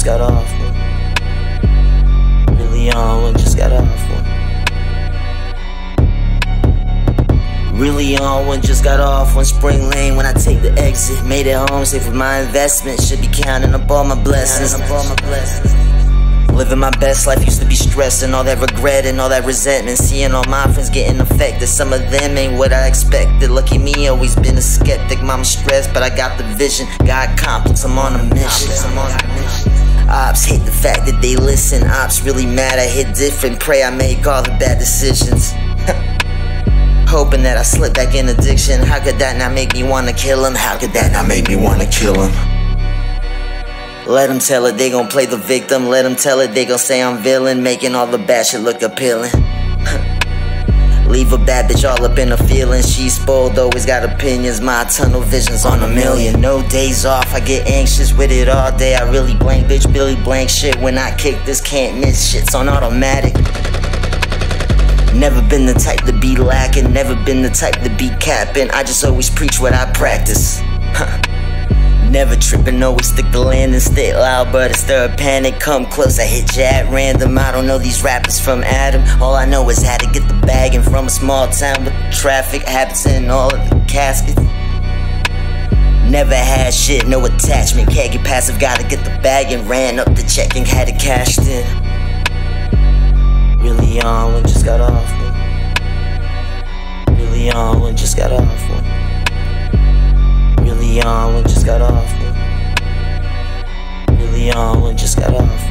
just got off one. Really on one, just got off one. Really on one, just got off one. Spring lane when I take the exit. Made it home safe with my investment. Should be counting up all my blessings. Living my best life, used to be stressing all that regret and all that resentment. Seeing all my friends getting affected, some of them ain't what I expected. Lucky me, always been a skeptic. Mama stressed, but I got the vision. God complex, I'm on a mission. Ops hate the fact that they listen. Ops really mad, I hit different. Pray I make all the bad decisions. Hoping that I slip back in addiction. How could that not make me wanna kill him? How could that not make me wanna kill him? Let them tell it, they gon' play the victim. Let them tell it, they gon' say I'm villain. Making all the bad shit look appealing. Leave a bad bitch all up in her feelings. She's spoiled, always got opinions. My tunnel vision's on a million. No days off, I get anxious with it all day. I really blank, bitch, Billy blank shit. When I kick this, can't miss, shit's on automatic. Never been the type to be lacking, never been the type to be capping. I just always preach what I practice. Never tripping, always stick the landing. Stay loud, but it's stir a panic. Come close, I hit you at random. I don't know these rappers from Adam. All I know is how to get the bag. And from a small town with the traffic habits and all of the caskets. Never had shit, no attachment. Can't get passive, gotta get the bag. And ran up the check and had it cashed in. Really on one, just got off one. Really on one, just got off one. Really on one, just got off one. Really on one, just got off one.